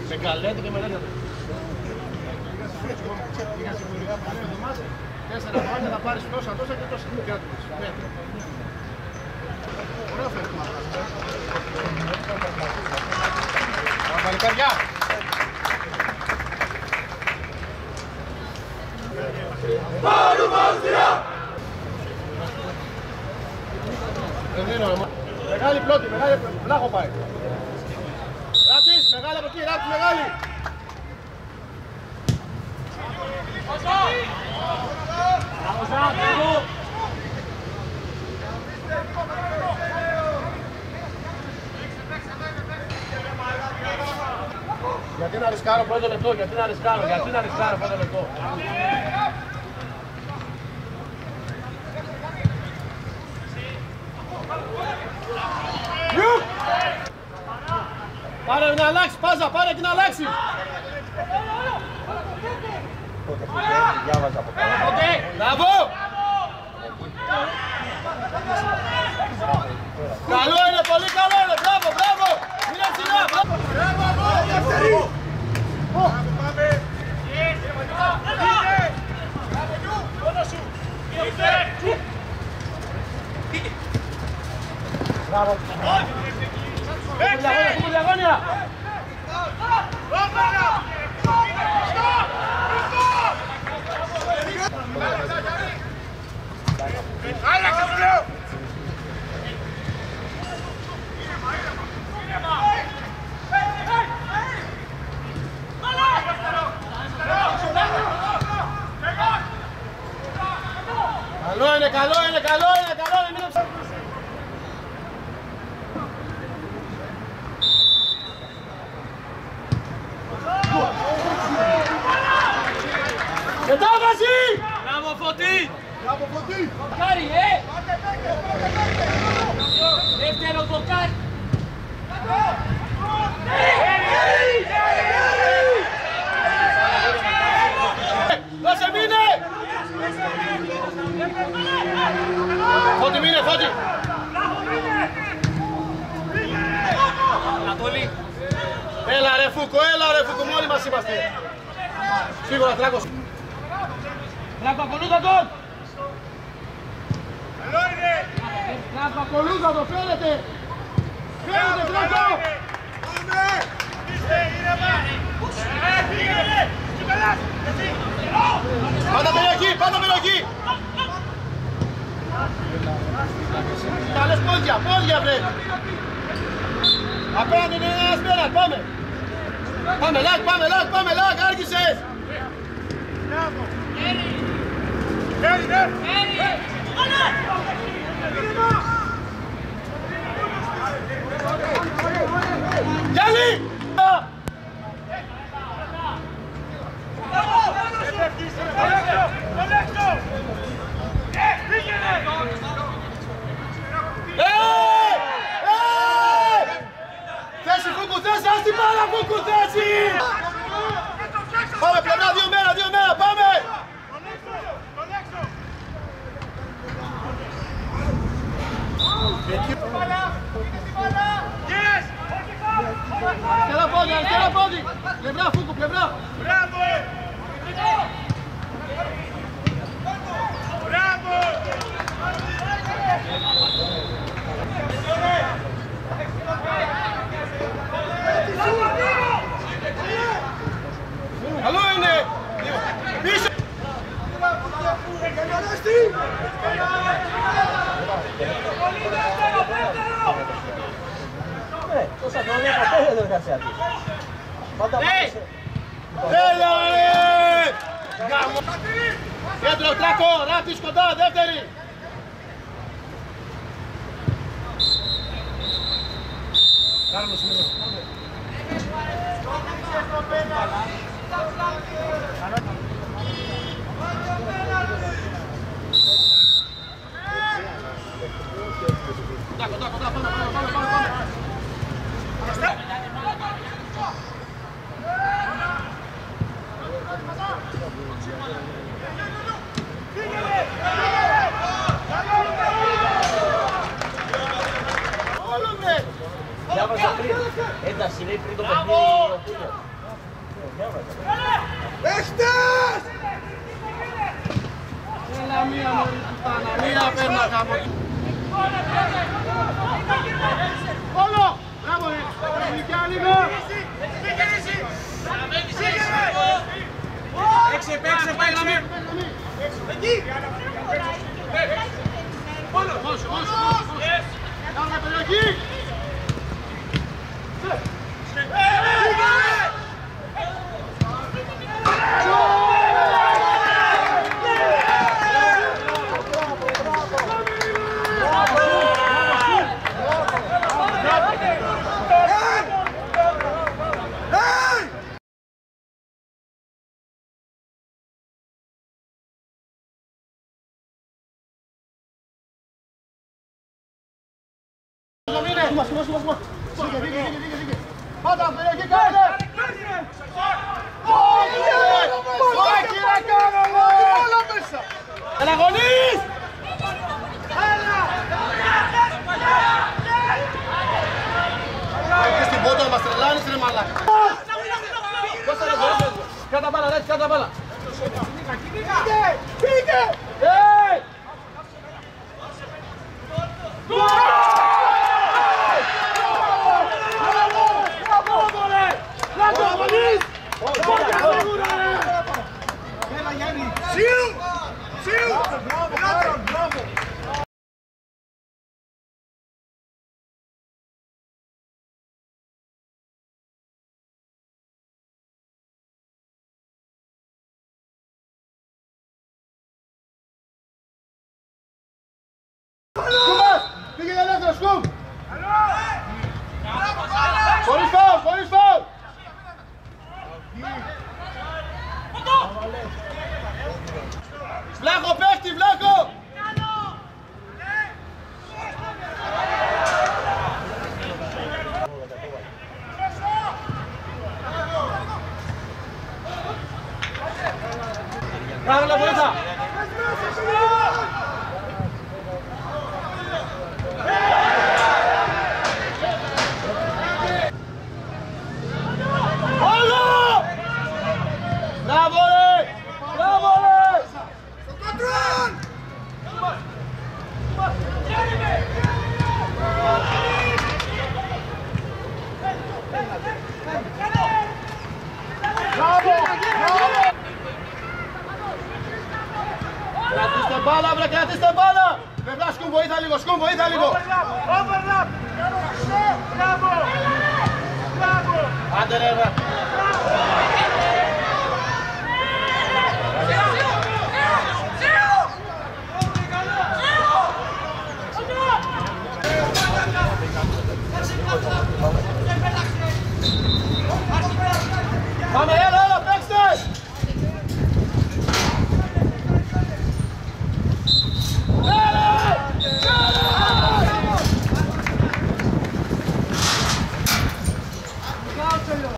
Με καλέτε και με λέτε. 4 χρόνια θα πάρεις τόσα και τόσα κράτους. Ωραίο φεύγμα. Παλικάρια. Πάρουμε Αυστρία! Μεγάλη πλώτη, μεγάλη πλάχο πάει. Ράτης, μεγάλη από εκεί, Ράτης, μεγάλη. Γιατί να ρισκάρω πρώτο λεπτό, γιατί να ρισκάρω πρώτο λεπτό. Πάρε να αλλάξει, Πάζα, πάρε και να αλλάξει. Μπράβο! Καλό είναι, πολύ καλό είναι, μπράβο, μπράβο! Είναι ψηλά, μπράβο! Μπράβο, πάμε! Μπράβο! Έχουμε διαγώνια! Άλλαξε σου λέω! Καλό είναι, καλό είναι, καλό είναι, καλό είναι! Μετάβαση! Μπράβο Φωτή! Μπράβο Φωτή! Δοκάρι, δεύτερο δοκάρι! Δώσε μείνε! Φώτη μείνε, Φώτη! Ανατολή! Έλα ρε Φούκο, μόνοι μας είμαστε! Σίγουρα Τράκος! Τράκο, ακολούθα τον! Καλό είναι! Τράκο, ακολούθα τον, φαίνεται! Φαίνεται, Τράκο! Πάμε! Είστε ήρεμα! Πήγαινε! Κυπελάς! Εσύ! Πάντα περιοχή! Καλές πόδια βρε! Απέναντι είναι ένας πέρας, πάμε! Πάμε, λάκ, άργησες! Μπράβο! Χέρι, ναι! Γιάννη! Θέση Φούκου, θέση, ας την πάρα Φούκου, θέση! Πάμε πλευρά, 2 μέρα, πάμε! Αριστερά πόδι! Πλευρά Φούκου, πλευρά! Μπράβο! Μπράβο! Καλό είναι! Πίσω! Τόσα χρόνια ποτέ δεν εργασία της. Πάντα μάθησε. Έλα ρε! Κέντρο, Τράκο, Ράπτης κοντά, δεύτερη! Κάρλος είναι εδώ. Κοντά, πάμε! Διάβαζα πριν. Ένταση λέει πριν το παιχνίδι. Παίχτες! Έλα μία μωρή πουτάνα, μία παίρνα κάμω. Όλο! Μπράβο ρε! Γλυκιά λίγο! Παίξε, παίξε, πάει γραμμή! Εκεί! Όλο! Όσο! Κάνε περιοχή! Πάτα, περιοχή, κάνε! Όχι ρε κάνω! Όλα μέσα! Έλα γονείς! Έλα! Στην πόντο μας τρελάνεις ρε μαλάκα! Κώστα ρε γονείς! Κάτα μπάλα, ρε, κάτα μπάλα! Πήγε! Πήγε ελεύθερος, σκουμ! Χωρίς φάουλ, χωρίς φάουλ! Βλάχο παίχτη, βλάχο! Μπράβο, la βοήθα! Μπράβο ρε! Μπράβο ρε! Στο κοντρόλ! Μπράβο! Κρατήστε μπάλα, βρε, κρατήστε μπάλα! Πεπλά, σκουμ, βοήθα λίγο, σκουμ, βοήθα λίγο! Overlap! Μπράβο! Μπράβο! Άντε ρε, βρε!